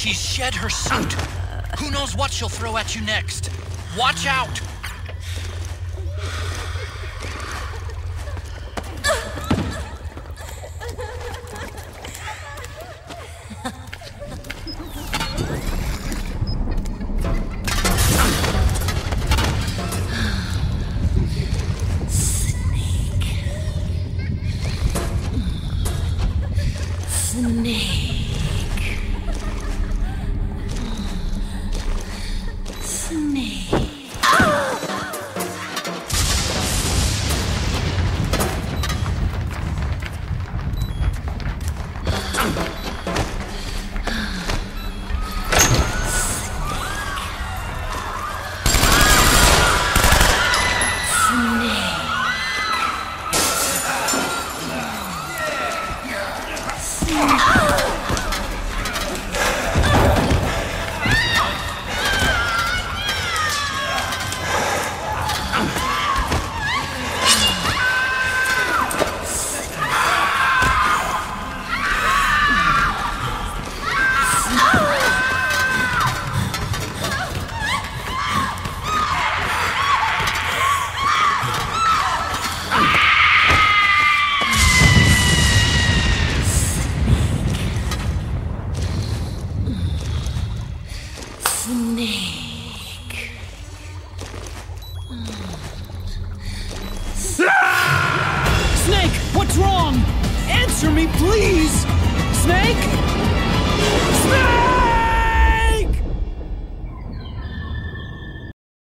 She's shed her suit. Who knows what she'll throw at you next? Watch out! Snake, what's wrong? Answer me, please! Snake?